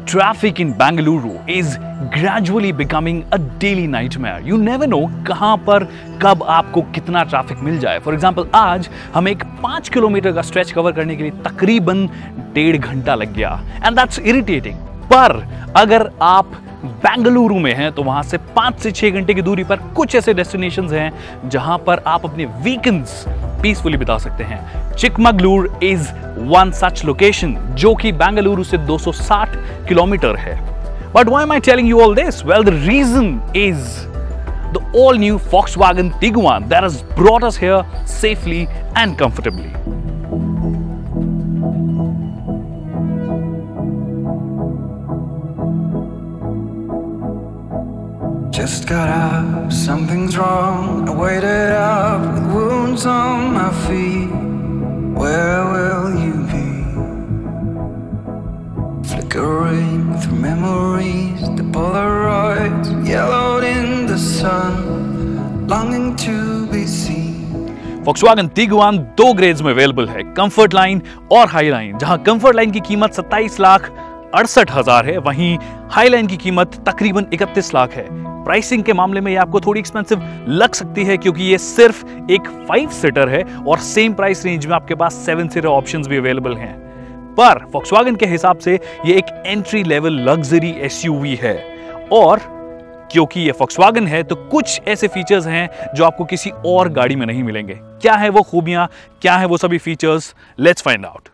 Traffic in Bengaluru is gradually becoming a daily nightmare. You never know कहाँ पर कब आपको कितना ट्रैफिक मिल जाए. फॉर एग्जाम्पल आज हमें एक 5 किलोमीटर का स्ट्रेच कवर करने के लिए तकरीबन 1.5 घंटा लग गया. And that's irritating. पर अगर आप बेंगलुरु में हैं तो वहां से 5 से 6 घंटे की दूरी पर कुछ ऐसे डेस्टिनेशंस हैं जहां पर आप अपने वीकेंड्स पीसफुली बिता सकते हैं. Chikmagalur is one such location जो कि बेंगलुरु से 260 किलोमीटर है. But why am I telling you all this? Well, the reason is the all new Volkswagen Tiguan that has brought us here safely and comfortably. Just got up, something's wrong. I waited up with wounds on my feet. Where will you be? Flickering through memories, the Polaroids yellowed in the sun, longing to be seen. Volkswagen Tiguan 2 grades में available है, comfort line और high line. जहां comfort line की कीमत 27,68,000 है, वहीं high line की कीमत तकरीबन 31 लाख है. प्राइसिंग के मामले में ये आपको थोड़ी एक्सपेंसिव लग सकती है क्योंकि ये सिर्फ एक 5 सीटर है और सेम प्राइस रेंज में आपके पास 7 सीटर ऑप्शंस भी अवेलेबल हैं. पर Volkswagen के हिसाब से ये एक एंट्री लेवल लग्जरी एसयूवी है और क्योंकि ये Volkswagen है तो कुछ ऐसे फीचर्स हैं जो आपको किसी और गाड़ी में नहीं मिलेंगे. क्या है वो खूबियां, क्या है वो सभी features? Let's find out.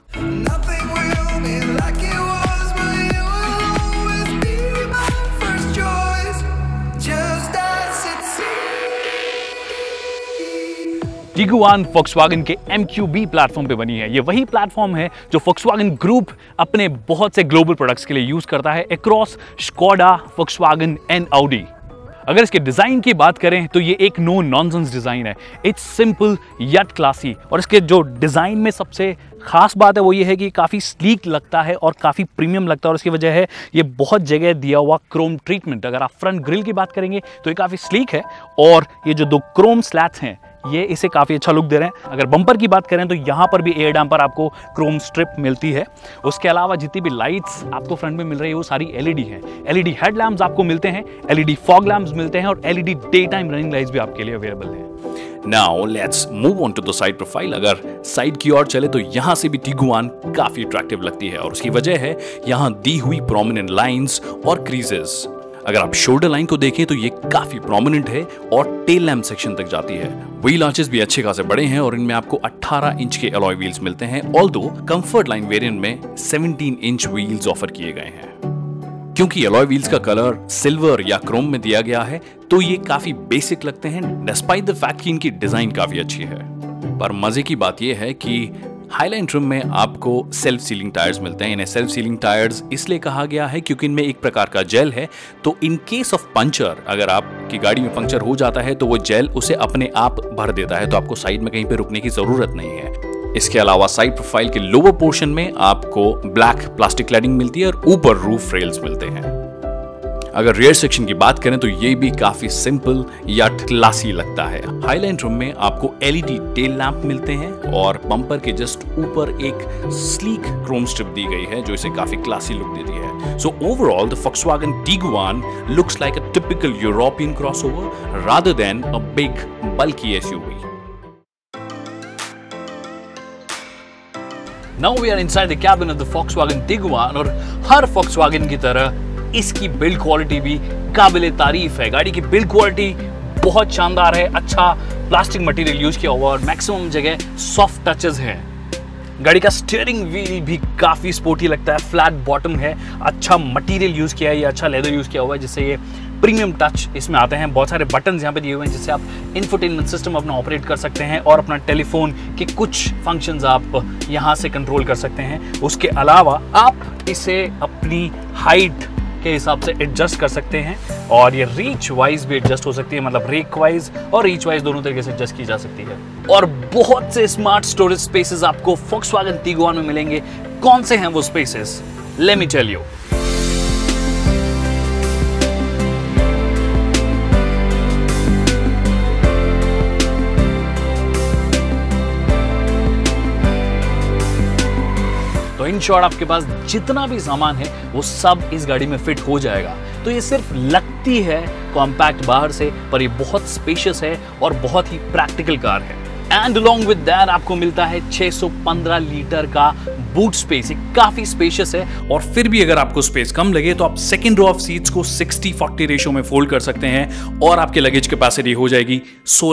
Tiguan Volkswagen के MQB प्लेटफॉर्म पे बनी है. ये वही प्लेटफॉर्म है जो Volkswagen ग्रुप अपने बहुत से ग्लोबल प्रोडक्ट्स के लिए यूज करता है across Skoda, Volkswagen and Audi. अगर इसके डिजाइन की बात करें तो ये एक नो नॉनसेंस डिजाइन है. It's simple yet classy. और इसके जो डिजाइन में सबसे खास बात है वो ये है कि काफी स्लीक लगता है और काफी प्रीमियम लगता है और इसकी वजह है ये बहुत जगह दिया हुआ क्रोम ट्रीटमेंट. अगर आप फ्रंट ग्रिल की बात करेंगे तो ये काफी स्लीक है और ये जो 2 क्रोम स्लैट्स हैं ये इसे काफी अच्छा लुक दे रहे हैं. अगर बम्पर की बात करें तो यहाँ पर भी एयर डैम्पर आपको क्रोम स्ट्रिप मिलती है. उसके अलावा जितनी भी लाइट्स आपको फ्रंट में मिल रही है वो सारी एलईडी हैं. एलईडी हेडलैम्प्स आपको मिलते हैं, एलईडी फॉग लैम्प्स मिलते हैं और LED day time running lights भी आपके लिए अवेलेबल है. Now let's move on to the side profile. अगर साइड की ओर चले तो यहाँ से भी Tiguan काफी अट्रैक्टिव लगती है और उसकी वजह है यहाँ दी हुई प्रोमिनेंट लाइन्स और क्रीजेस. अगर आप शोल्डर लाइन को देखें तो ये काफी प्रोमिनेंट है और टेल लैम्प सेक्शन तक जाती है. व्हील आर्चेस भी अच्छे खासे बड़े हैं और इनमें आपको 18 इंच के अलॉय व्हील्स मिलते हैं. ऑल्दो कंफर्ट लाइन वेरिएंट में 17 इंच व्हील्स ऑफर किए गए हैं. क्योंकि अलॉय व्हील्स का कलर सिल्वर या क्रोम में दिया गया है तो ये काफी बेसिक लगते हैं डिस्पाइट द फैक्ट कि इनकी डिजाइन काफी अच्छी है. पर मजे की बात यह है कि हाईलाइन ट्रिम में आपको सेल्फ सीलिंग टायर्स मिलते हैं. इन्हें सेल्फ सीलिंग टायर्स इसलिए कहा गया है क्योंकि इनमें एक प्रकार का जेल है तो इन केस ऑफ पंचर, अगर आपकी गाड़ी में पंचर हो जाता है तो वो जेल उसे अपने आप भर देता है तो आपको साइड में कहीं पे रुकने की जरूरत नहीं है. इसके अलावा साइड प्रोफाइल के लोअर पोर्शन में आपको ब्लैक प्लास्टिक क्लैडिंग मिलती है और ऊपर रूफ रेल्स मिलते हैं. अगर रियर सेक्शन की बात करें तो ये भी काफी सिंपल या क्लासी लगता है. हाईलाइन ट्रिम में आपको एलईडी टेल लैंप मिलते हैं और बम्पर के जस्ट ऊपर एक स्लीक क्रोम स्ट्रिप दी गई है जो इसे काफी क्लासी लुक देती है. So overall the Volkswagen Tiguan looks like a typical European crossover rather than a big bulky SUV. Now we are inside the cabin of the Volkswagen Tiguan और हर Volkswagen की तरह इसकी बिल्ड क्वालिटी भी काबिले तारीफ है. गाड़ी की बिल्ड क्वालिटी बहुत शानदार है. अच्छा प्लास्टिक मटेरियल यूज किया हुआ और मैक्सिमम जगह सॉफ्ट टचेस हैं. गाड़ी का स्टीयरिंग व्हील भी काफी स्पोर्टी लगता है. फ्लैट बॉटम है, अच्छा मटेरियल यूज किया है, ये अच्छा लेदर यूज किया हुआ है जिससे ये प्रीमियम टच इसमें आते हैं. बहुत सारे बटन्स यहाँ पे दिए हुए हैं जिससे आप इंफोटेनमेंट सिस्टम अपना ऑपरेट कर सकते हैं और अपना टेलीफोन के कुछ फंक्शंस आप यहाँ से कंट्रोल कर सकते हैं. उसके अलावा आप इसे अपनी हाइट के हिसाब से एडजस्ट कर सकते हैं और ये रीच वाइज भी एडजस्ट हो सकती है. मतलब रेक वाइज और रीच वाइज दोनों तरीके से एडजस्ट की जा सकती है. और बहुत से स्मार्ट स्टोरेज स्पेसेस आपको Volkswagen Tiguan में मिलेंगे. कौन से हैं वो spaces? Let me tell you. Short आपके पास जितना भी सामान है वो सब इस गाड़ी में फिट हो जाएगा। तो ये सिर्फ लगती है कॉम्पैक्ट बाहर से, पर ये बहुत स्पेशियस है और बहुत ही प्रैक्टिकल कार है। एंड अलोंग विद दैट आपको मिलता है 615 लीटर का बूट स्पेस। ये काफी स्पेशियस है, और फिर भी अगर आपको स्पेस कम लगे तो आप सेकंड रो ऑफ सीट्स को 60-40 रेशो में फोल्ड कर सकते हैं और आपके लगेज कैपेसिटी हो जाएगी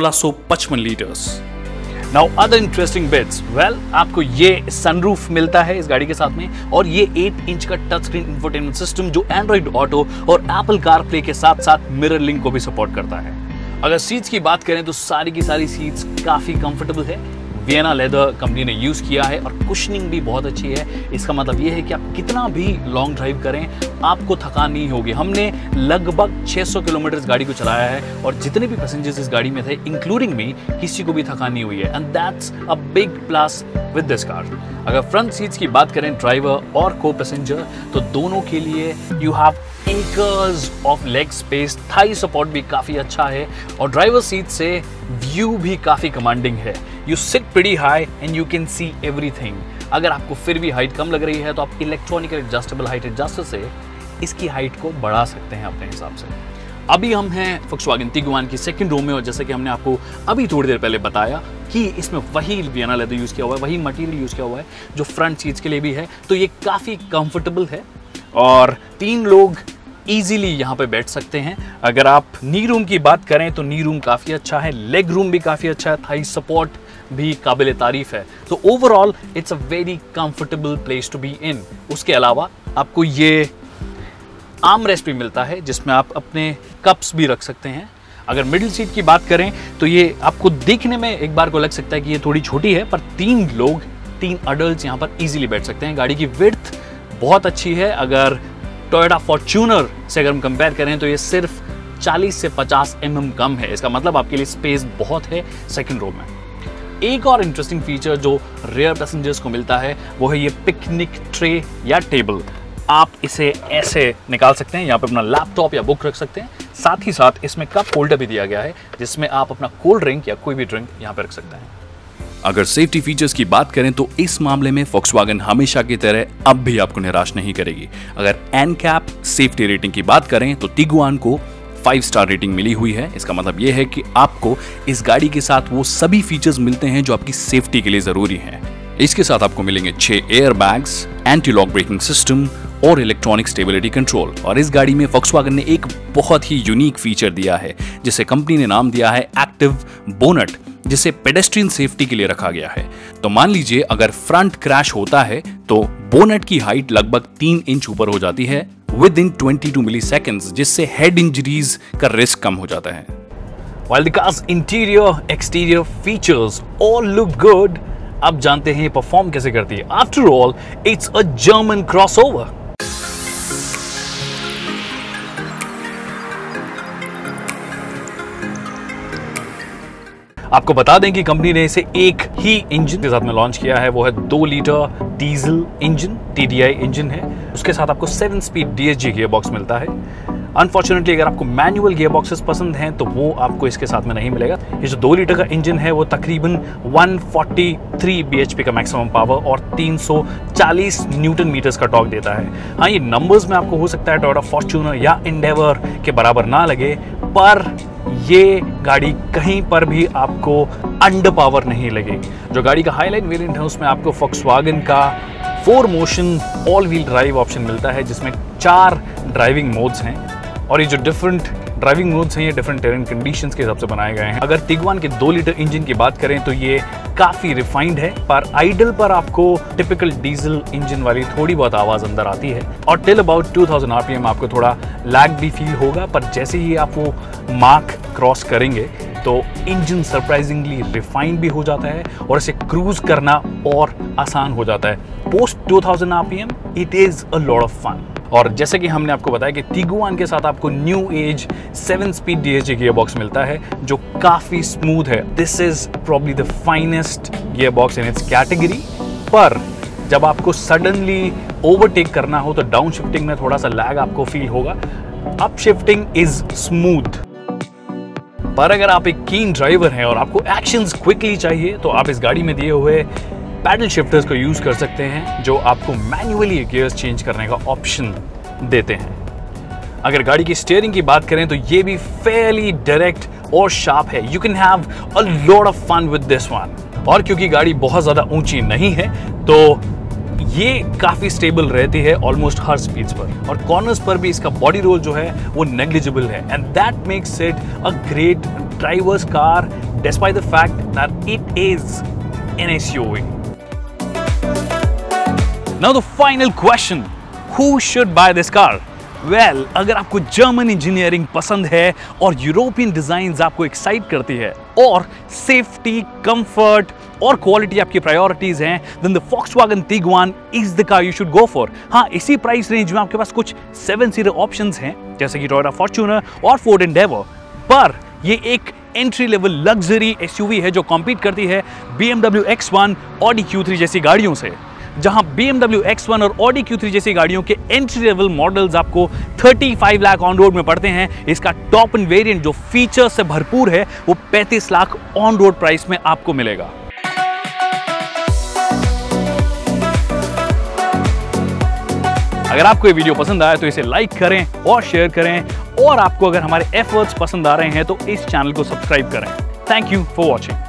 1655 litres. Now other interesting bits, well आपको ये सनरूफ मिलता है इस गाड़ी के साथ में, और ये 8 इंच का टच स्क्रीन इंफोटेनमेंट सिस्टम जो एंड्रॉइड ऑटो और एप्पल कारप्ले के साथ साथ मिरर लिंक को भी सपोर्ट करता है। अगर सीट्स की बात करें तो सारी की सारी सीट्स काफी कंफर्टेबल है। वियना लेदर कंपनी ने यूज किया है और कुशनिंग भी बहुत अच्छी है। इसका मतलब यह है कि आप कितना भी लॉन्ग ड्राइव करें आपको थकान नहीं होगी। हमने लगभग 600 किलोमीटर गाड़ी को चलाया है और जितने भी पैसेंजर्स इस गाड़ी में थे इंक्लूडिंग मी, किसी को भी थकान नहीं हुई है, and that's a big plus with this car. अगर फ्रंट सीट्स की बात करें ड्राइवर और को पैसेंजर, तो दोनों के लिए you have acres of leg space, thigh support भी काफी अच्छा है, और ड्राइवर सीट से व्यू भी काफी कमांडिंग है। You sit pretty high and you can see everything. अगर आपको फिर भी हाइट कम लग रही है तो आप इलेक्ट्रॉनिक एडजस्टेबल हाइट एडजस्टर से इसकी हाइट को बढ़ा सकते हैं अपने हिसाब से। अभी हम हैं Volkswagen Tiguan की सेकंड रो में, और जैसे कि हमने आपको अभी थोड़ी देर पहले बताया कि इसमें वही वियना लेदर यूज किया हुआ है, वही मटेरियल यूज किया हुआ है जो फ्रंट सीट्स के लिए भी है। तो ये काफी कंफर्टेबल है और 3 लोग इजीली यहाँ पे बैठ सकते हैं। अगर आप नी रूम की बात करें तो नी रूम काफ़ी अच्छा है, लेग रूम भी काफ़ी अच्छा है, थाई सपोर्ट भी काबिल तारीफ है। तो overall it's a very comfortable place to be in. उसके अलावा आपको ये आर्म रेस्ट भी मिलता है जिसमें आप अपने कप्स भी रख सकते हैं। अगर मिडिल सीट की बात करें तो ये आपको देखने में एक बार को लग सकता है कि ये थोड़ी छोटी है, पर 3 लोग 3 अडल्ट यहाँ पर इजीली बैठ सकते हैं। गाड़ी की विड्थ बहुत अच्छी है। अगर टोयोटा फॉर्च्यूनर से अगर हम कंपेयर करें तो ये सिर्फ 40 से 50 mm कम है। इसका मतलब आपके लिए स्पेस बहुत है सेकंड रो में। एक और इंटरेस्टिंग फीचर जो रेयर पैसेंजर्स को मिलता है वो है ये पिकनिक ट्रे या टेबल। आप इसे ऐसे निकाल सकते हैं, यहाँ पे अपना लैपटॉप या बुक रख सकते हैं। साथ ही साथ इसमें कप होल्डर भी दिया गया है जिसमें आप अपना कोल्ड ड्रिंक या कोई भी ड्रिंक यहाँ पे रख सकते हैं। अगर सेफ्टी फीचर्स की बात करें तो इस मामले में Volkswagen हमेशा की तरह अब भी आपको निराश नहीं करेगी। अगर NCAP सेफ्टी रेटिंग की बात करें तो Tiguan को 5 स्टार रेटिंग मिली हुई है। इसका मतलब यह है कि आपको इस गाड़ी के साथ वो सभी फीचर्स मिलते हैं जो आपकी सेफ्टी के लिए जरूरी हैं। इसके साथ आपको मिलेंगे 6 air bags, anti lock braking system और इलेक्ट्रॉनिक स्टेबिलिटी कंट्रोल। और इस गाड़ी में Volkswagen ने एक बहुत ही यूनिक फीचर दिया है जिसे कंपनी ने नाम दिया है एक्टिव बोनट, जिसे पेडेस्ट्रियन सेफ्टी के लिए रखा गया है। तो मान लीजिए अगर फ्रंट क्रैश होता है तो बोनट की हाइट लगभग 3 इंच ऊपर हो जाती है विद इन 22 मिलीसेकंड्स, जिससे हेड इंजरीज का रिस्क कम हो जाता है। While the car's interior, exterior features all look good, अब जानते हैं ये परफॉर्म कैसे करती है। After all, it's a German crossover. आपको बता दें कि कंपनी ने इसे एक ही इंजन के साथ में लॉन्च किया है, वो है 2 litre diesel engine, TDI engine है। उसके साथ आपको 7 स्पीड DSG गियर बॉक्स मिलता है। अनफॉर्चुनेटली अगर आपको मैनुअल गियर बॉक्सेस पसंद हैं तो वो आपको इसके साथ में नहीं मिलेगा। ये जो 2 लीटर का इंजन है वो तकरीबन 143 bhp का मैक्सिमम पावर और 340 न्यूटन मीटर्स का टॉर्क देता है। हाँ, ये नंबर्स में आपको हो सकता है टोयोटा फॉर्च्यूनर या एंडेवर के बराबर ना लगे, पर ये गाड़ी कहीं पर भी आपको अंडर पावर नहीं लगेगी। जो गाड़ी का हाईलाइन वेरिएंट है उसमें आपको Volkswagen का 4 motion all wheel drive option मिलता है जिसमें 4 ड्राइविंग मोड्स हैं, और ये जो डिफरेंट ड्राइविंग मोड्स हैं ये डिफरेंट टेरेन कंडीशंस के हिसाब से बनाए गए हैं। अगर Tiguan के 2 लीटर इंजन की बात करें तो ये काफ़ी रिफाइंड है, पर आइडल पर आपको टिपिकल डीजल इंजन वाली थोड़ी बहुत आवाज़ अंदर आती है, और टिल अबाउट 2000 RPM आपको थोड़ा लैग भी फील होगा। पर जैसे ही आप वो मार्क क्रॉस करेंगे तो इंजन सरप्राइजिंगली रिफाइंड भी हो जाता है और इसे क्रूज करना और आसान हो जाता है। Post 2000 RPM it is a lot of fun. और जैसे कि हमने आपको बताया कि Tiguan के साथ आपको new age 7 speed DSG gear box मिलता है जो काफ़ी स्मूथ है। This is probably the finest gear box in its category. पर जब आपको सडनली ओवरटेक करना हो तो डाउन शिफ्टिंग में थोड़ा सा लैग आपको फील होगा, अप शिफ्टिंग इज स्मूथ। पर अगर आप एक कीन ड्राइवर हैं और आपको एक्शंस क्विकली चाहिए तो आप इस गाड़ी में दिए हुए पैडल शिफ्टर्स को यूज कर सकते हैं जो आपको मैन्युअली गियर्स चेंज करने का ऑप्शन देते हैं। अगर गाड़ी की स्टीयरिंग की बात करें तो ये भी फेयरली डायरेक्ट और शार्प है। You can have a lot of fun with this one. और क्योंकि गाड़ी बहुत ज्यादा ऊंची नहीं है तो ये काफी स्टेबल रहती है ऑलमोस्ट हर स्पीड्स पर, और कॉर्नर्स पर भी इसका बॉडी रोल जो है वो नेग्लिजिबल है, and that makes it a great driver's car despite the fact that it is an SUV. Now the final question, who should buy this car? Well, अगर आपको जर्मन इंजीनियरिंग पसंद है और European designs आपको excite करती है और safety, comfort और क्वालिटी आपकी प्रायोरिटीज हैं, then the Volkswagen Tiguan is the car you should go for. हाँ, इसी प्राइस रेंज में आपके पास कुछ 7 सीटर ऑप्शंस हैं जैसे कि Toyota Fortuner और Ford Endeavour, पर ये एक एंट्री लेवल लग्जरी एसयूवी है जो कॉम्पीट करती है BMW X1, Audi Q3 जैसी गाड़ियों से। जहां BMW X1 और Audi Q3 जैसी गाड़ियों के एंट्री लेवल मॉडल्स आपको 35 लाख ऑन रोड में पड़ते हैं, इसका टॉप एंड वेरिएंट जो फीचर्स से भरपूर है वो 35 लाख ऑन रोड प्राइस में आपको मिलेगा। अगर आपको ये वीडियो पसंद आया तो इसे लाइक करें और शेयर करें, और आपको अगर हमारे एफर्ट्स पसंद आ रहे हैं तो इस चैनल को सब्सक्राइब करें। Thank you for watching.